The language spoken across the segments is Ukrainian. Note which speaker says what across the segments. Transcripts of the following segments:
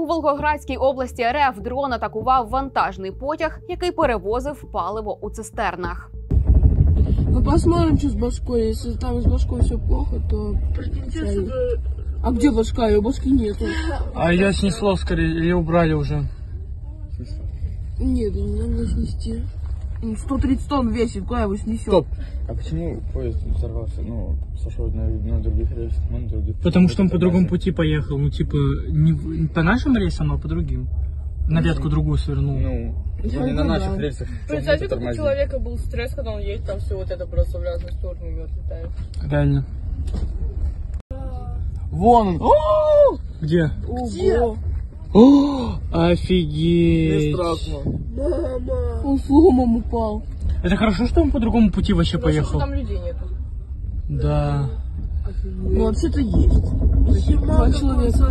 Speaker 1: Волгоградській області РФ дрон атакував вантажний потяг, який перевозив паливо у цистернах.
Speaker 2: Ну посмотрим, что с башкой. Если там с башкой все плохо, то... А где башка? Ее башки нету.
Speaker 3: А ее снесло скорее, или убрали уже?
Speaker 2: Нет, не надо снести. 130 тонн весит, куда его снесет?
Speaker 3: Стоп.
Speaker 4: А почему поезд взорвался? Ну, сошел на других рельсах, но на других.
Speaker 3: Потому что он по другому пути поехал. Ну, типа, не по нашим рейсам, а по другим. На ветку другую свернул.
Speaker 4: Ну, не на наших рельсах.
Speaker 5: Представьте, как у человека был стресс, когда он едет, там все вот это просто в разные стороны у него летает.
Speaker 3: Реально.
Speaker 4: Вон он!
Speaker 3: Где?
Speaker 2: Ого!
Speaker 3: О,
Speaker 4: Мне
Speaker 3: офигеть.
Speaker 4: страшно.
Speaker 2: Мама! Он с ломом упал.
Speaker 3: Это хорошо, что он по другому пути вообще
Speaker 5: Потому что
Speaker 3: поехал.
Speaker 5: там людей нету.
Speaker 3: Да.
Speaker 2: Ну, вообще-то есть. Два человека.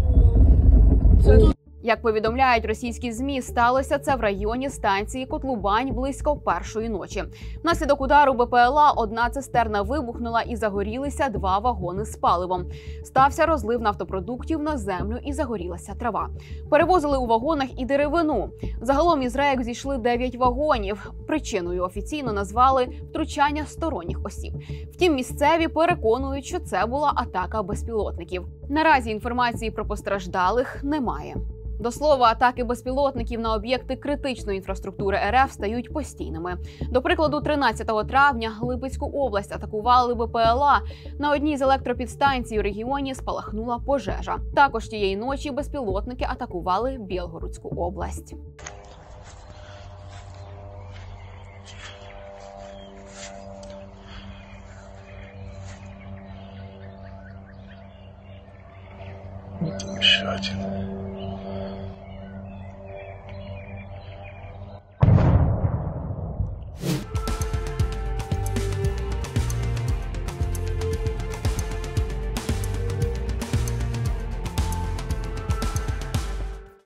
Speaker 1: Як повідомляють російські ЗМІ, сталося це в районі станції Котлубань близько першої ночі. Внаслідок удару БПЛА одна цистерна вибухнула і загорілися 2 вагони з паливом. Стався розлив нафтопродуктів на землю і загорілася трава. Перевозили у вагонах і деревину. Загалом із рейок зійшли 9 вагонів. Причиною офіційно назвали втручання сторонніх осіб. Втім, місцеві переконують, що це була атака безпілотників. Наразі інформації про постраждалих немає. До слова, атаки безпілотників на об'єкти критичної інфраструктури РФ стають постійними. До прикладу, 13 травня Липецьку область атакували БПЛА. На одній з електропідстанцій у регіоні спалахнула пожежа. Також тієї ночі безпілотники атакували Білгородську область.